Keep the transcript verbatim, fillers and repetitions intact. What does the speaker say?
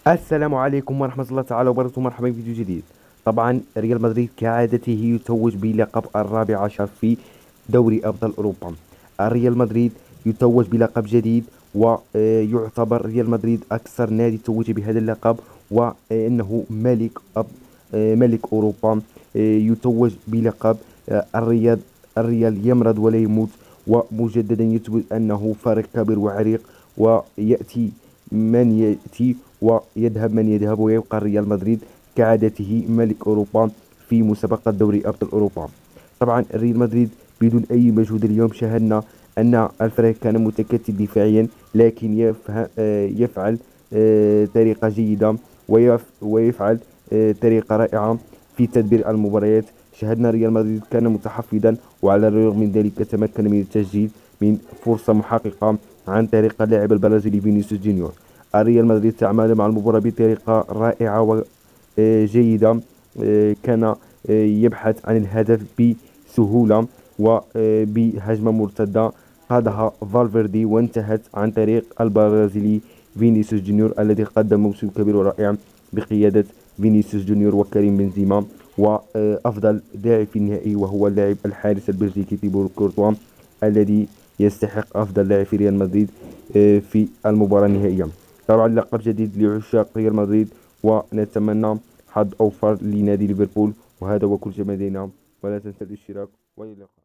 السلام عليكم ورحمة الله تعالى وبركاته، مرحبا في فيديو جديد. طبعا ريال مدريد كعادته يتوج بلقب الرابع عشر في دوري أبطال أوروبا. ريال مدريد يتوج بلقب جديد، ويعتبر ريال مدريد أكثر نادي توج بهذا اللقب، وأنه ملك أب ملك أوروبا. يتوج بلقب الرياض. الريال يمرض ولا يموت، ومجددا يثبت أنه فريق كبير وعريق، ويأتي من يأتي ويذهب من يذهب، ويبقى ريال مدريد كعادته ملك أوروبا في مسابقة دوري أبطال أوروبا. طبعا ريال مدريد بدون أي مجهود اليوم شاهدنا أن الفريق كان متكتل دفاعيا، لكن يفهم يفعل آه، طريقة جيدة، ويف ويفعل آه، طريقة رائعة في تدبير المباريات. شاهدنا ريال مدريد كان متحفظا، وعلى الرغم من ذلك تمكن من التسجيل من فرصة محققة عن طريق اللاعب البرازيلي فينيسيوس جونيور. ريال مدريد تعامل مع المباراة بطريقة رائعة وجيدة. كان آه، يبحث عن الهدف بسهولة، وبهجمة مرتدة قادها فالفيردي، وانتهت عن طريق البرازيلي فينيسيوس جونيور الذي قدم موسم كبير ورائع بقيادة فينيسيوس جونيور وكريم بنزيما، وأفضل لاعب في النهائي وهو اللاعب الحارس البلجيكي تيبور كورتوا، الذي يستحق أفضل لاعب في ريال مدريد آه، في المباراة النهائية. طبعا لقب جديد لعشاق ريال مدريد، ونتمنى حظ أوفر لنادي ليفربول. وهذا هو كل شيء لدينا، ولا تنسى الاشتراك، وإلى اللقاء.